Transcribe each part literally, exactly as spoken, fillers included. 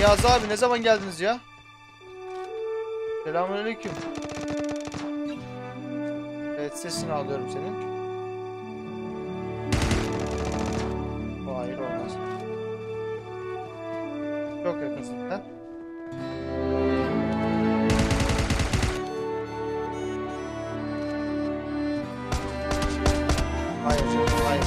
Niyazi abi ne zaman geldiniz ya? Selamünaleyküm. Evet, sesini alıyorum senin. Hayır, olmaz. Çok yakınsın sen. Hayır canım, hayır.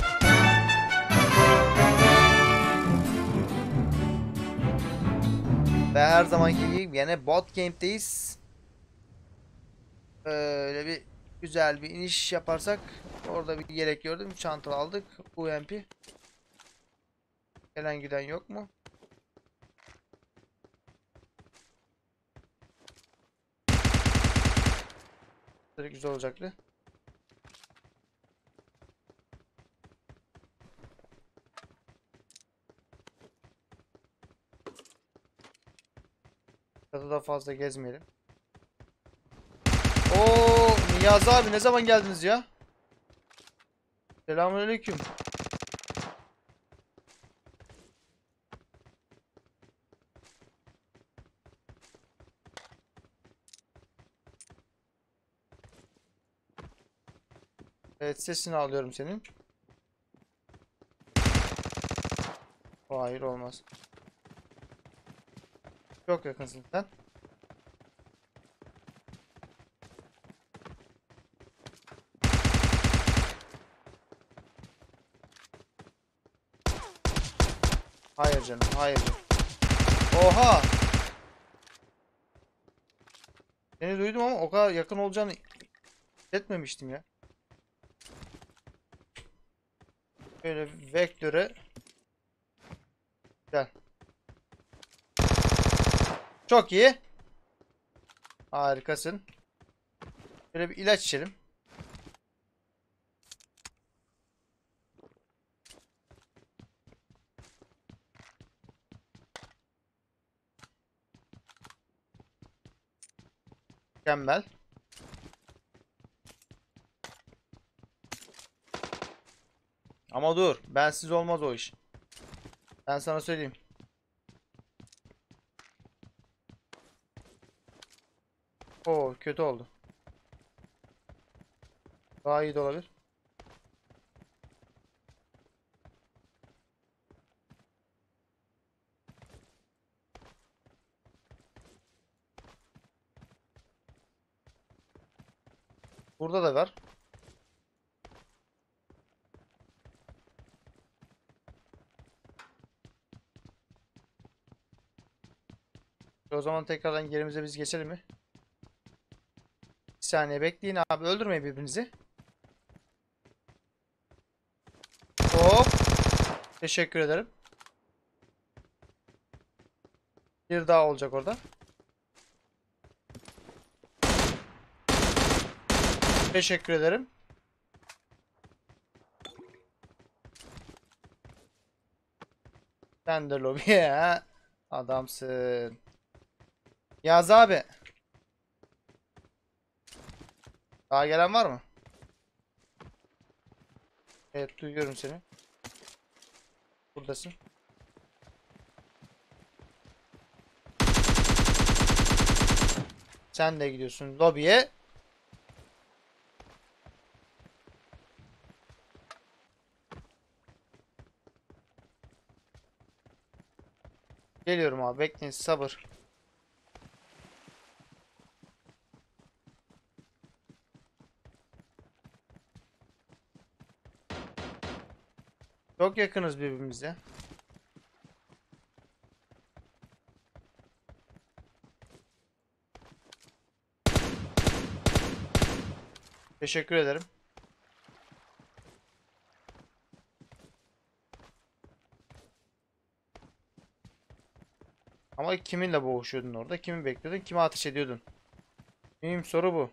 Ve her zamanki gibi yine bot game'deyiz. Öyle bir güzel bir iniş yaparsak. Orada bir yelek gördüm. Çanta aldık. U M P. Gelen giden yok mu? Direkt güzel olacaktı. Burada da fazla gezmeyelim. Oo, Niyazi abi ne zaman geldiniz ya? Selamünaleyküm. Evet, sesini alıyorum senin. Hayır, olmaz. Çok yakınsın sen. Hayır canım, hayır canım. Oha! Seni duydum ama o kadar yakın olacağını etmemiştim ya. Böyle vektöre gel. Çok iyi. Harikasın. Böyle bir ilaç içelim. Mükemmel. Ama dur. Bensiz olmaz o iş. Ben sana söyleyeyim. Oo, kötü oldu. Daha iyi de olabilir. Burada da var. O zaman tekrardan yerimize biz geçelim mi? Bir saniye bekleyin abi. Öldürmeyin birbirinizi. Hop. Teşekkür ederim. Bir daha olacak orada. Teşekkür ederim. Sen de lobiye ha. Adamsın. Yaz abi. Daha gelen var mı? Evet, duyuyorum seni. Buradasın. Sen de gidiyorsun lobiye. Geliyorum abi, bekleyin, sabır. Çok yakınız birbirimize. Teşekkür ederim. Ama kiminle boğuşuyordun orada? Kimi bekliyordun? Kime ateş ediyordun? Benim soru bu.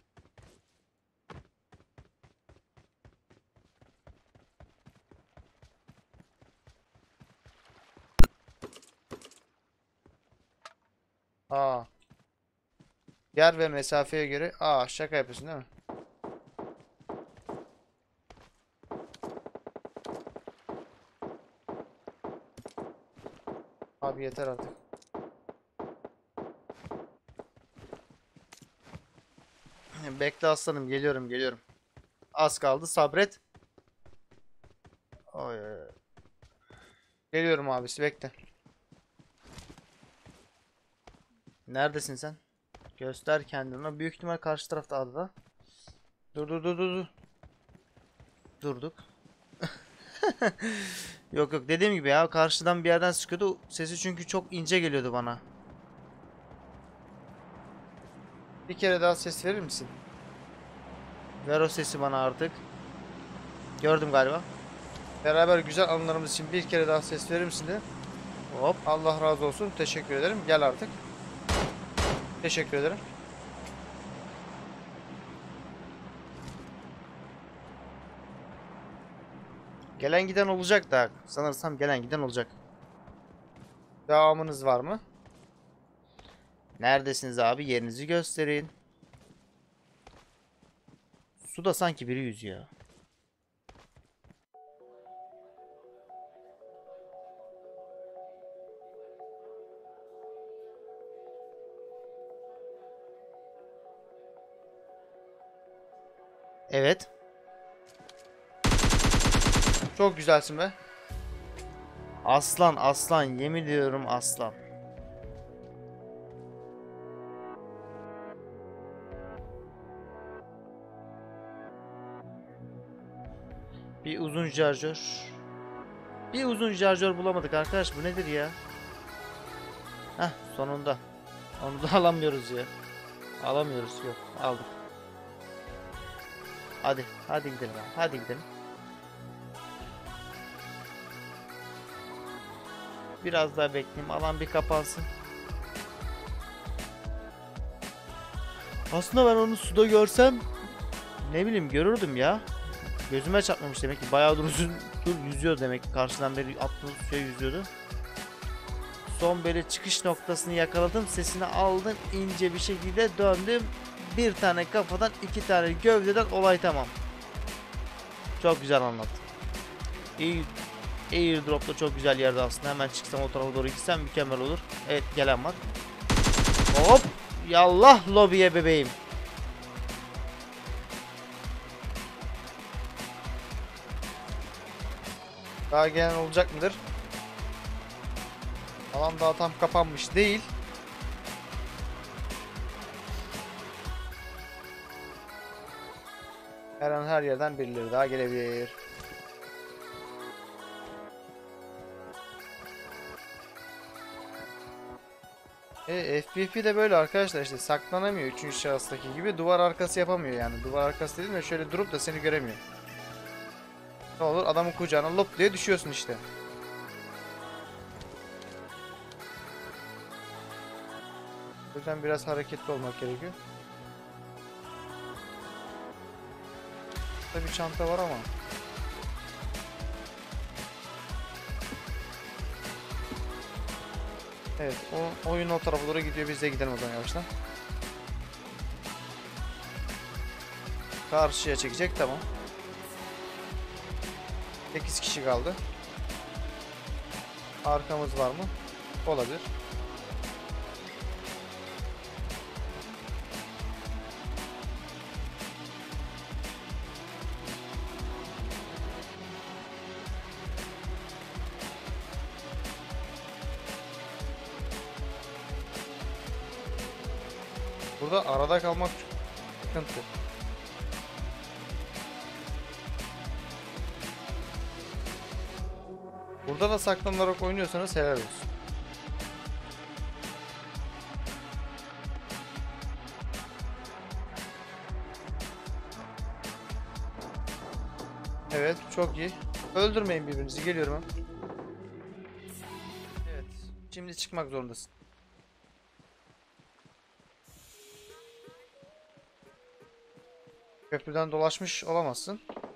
Aa. Yer ve mesafeye göre. Aa, şaka yapıyorsun değil mi? Abi yeter artık. Bekle aslanım, geliyorum geliyorum. Az kaldı, sabret. Oy, oy, oy. Geliyorum abisi, bekle. Neredesin sen? Göster kendini. Büyük ihtimal karşı tarafta adada. Dur dur dur dur dur. Durduk. Yok yok, dediğim gibi ya, karşıdan bir yerden sıkıyordu. Sesi çünkü çok ince geliyordu bana. Bir kere daha ses verir misin? Ver o sesi bana artık. Gördüm galiba. Beraber güzel anılarımız için bir kere daha ses verir misin de? Hop, Allah razı olsun. Teşekkür ederim. Gel artık. Teşekkür ederim. Gelen giden olacak da. Sanırsam gelen giden olacak. Devamınız var mı? Neredesiniz abi? Yerinizi gösterin. Suda sanki biri yüzüyor. Evet. Çok güzelsin be. Aslan aslan, yemin ediyorum aslan. Bir uzun şarjör. Bir uzun şarjör bulamadık arkadaş, bu nedir ya? Heh, sonunda. Onu da alamıyoruz ya. Alamıyoruz, yok, aldık. Hadi hadi gidelim abi. Hadi gidelim. Biraz daha bekleyeyim, alan bir kapansın. Aslında ben onu suda görsem, ne bileyim, görürdüm ya. Gözüme çarpmamış demek ki, bayağı uzun yüzüyor demek ki, karşıdan beri attığım suya yüzüyordu. Son böyle çıkış noktasını yakaladım, sesini aldım, ince bir şekilde döndüm. Bir tane kafadan, iki tane gövdeden, olay tamam. Çok güzel anlattım. İyi, airdrop da çok güzel yerde aslında. Hemen çıksam o tarafa doğru gitsem mükemmel olur. Evet, gelen var. Hop, yallah lobiye bebeğim. Daha gelen olacak mıdır? Alan daha tam kapanmış değil. Her an her yerden birileri daha gelebilir. E, F P V de böyle arkadaşlar, işte saklanamıyor üçüncü şahıstaki gibi, duvar arkası yapamıyor yani. Duvar arkası dedim ya, şöyle durup da seni göremiyor. Ne olur, adamın kucağına lop diye düşüyorsun işte. O yüzden biraz hareketli olmak gerekiyor. Burada bir çanta var ama. Evet, o oyun o tarafa doğru gidiyor, biz de gidelim o zaman yavaştan. Karşıya çekecek, tamam. sekiz kişi kaldı. Arkamız var mı? Olabilir. Burada arada kalmak sıkıntı. Burada da saklanarak oynuyorsanız helal olsun. Evet, çok iyi. Öldürmeyin birbirinizi, geliyorum. Evet, şimdi çıkmak zorundasın. Köprüden dolaşmış olamazsın.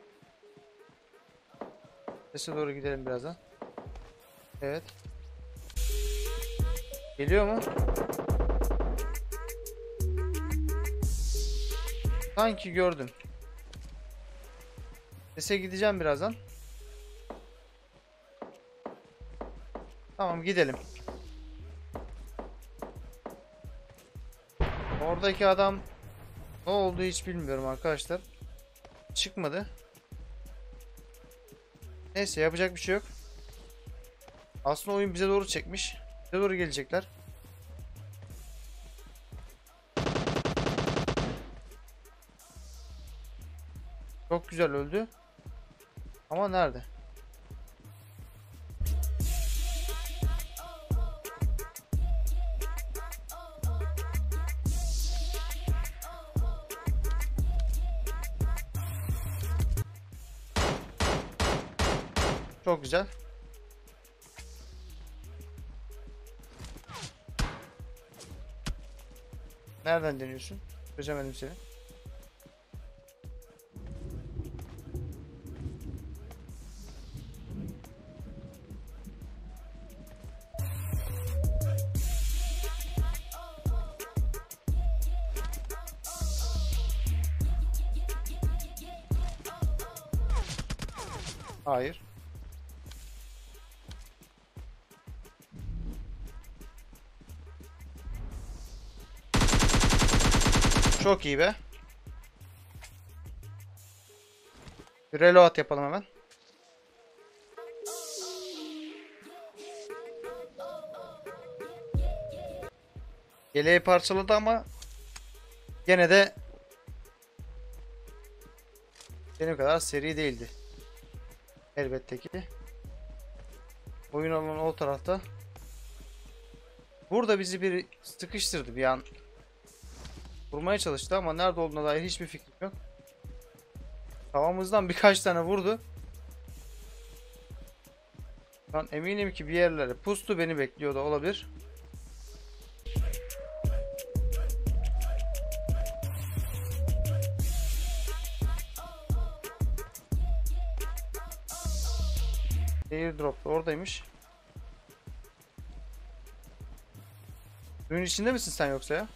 Sese doğru gidelim birazdan. Evet. Geliyor mu? Sanki gördüm. Sese gideceğim birazdan. Tamam, gidelim. Oradaki adam ne oldu hiç bilmiyorum arkadaşlar. Çıkmadı. Neyse yapacak bir şey yok. Aslında oyun bize doğru çekmiş. Bize doğru gelecekler. Çok güzel öldü. Ama nerede? Çok güzel. Nereden deniyorsun? Çözemedim seni. Hayır. Çok iyi be. Bir reload yapalım hemen. Yeleği parçaladı ama gene de benim kadar seri değildi. Elbette ki. Oyun alanı o tarafta. Burada bizi bir sıkıştırdı bir an. Vurmaya çalıştı ama nerede olduğuna dair hiçbir fikrim yok. Havamızdan birkaç tane vurdu. Ben eminim ki bir yerlere pustu, beni bekliyor da olabilir. Airdrop da oradaymış. Suyun içinde misin sen yoksa ya?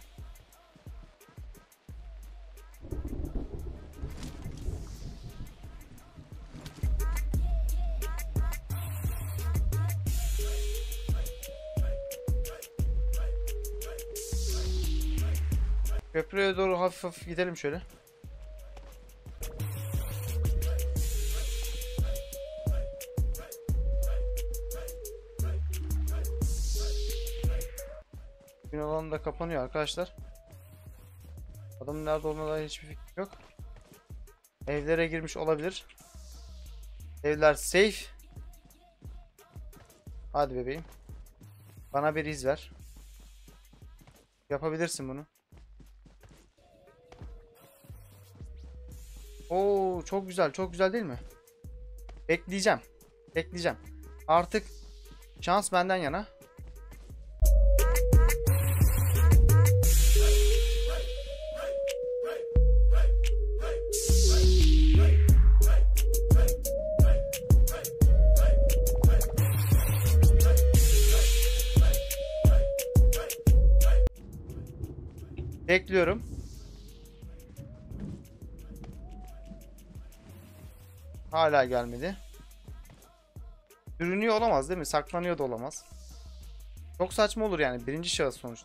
Köprüye doğru hafif hafif gidelim şöyle. Gün alanı da kapanıyor arkadaşlar. Adamın nerede olduğuna dair hiçbir fikrim yok. Evlere girmiş olabilir. Evler safe. Hadi bebeğim. Bana bir iz ver. Yapabilirsin bunu. Oo, çok güzel, çok güzel değil mi? Bekleyeceğim. Bekleyeceğim. Artık şans benden yana. Bekliyorum. Hala gelmedi. Sürünüyor olamaz değil mi? Saklanıyor da olamaz. Çok saçma olur yani. Birinci şahıs sonuçta.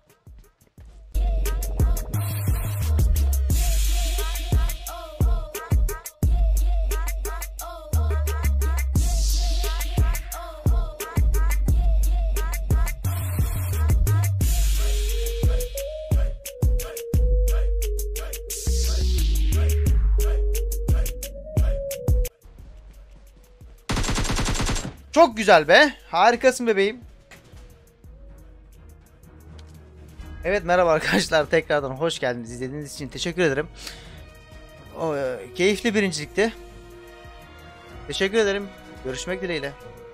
Çok güzel be. Harikasın bebeğim. Evet, merhaba arkadaşlar. Tekrardan hoş geldiniz. İzlediğiniz için teşekkür ederim. O, e, keyifli birincilikti. Teşekkür ederim. Görüşmek dileğiyle.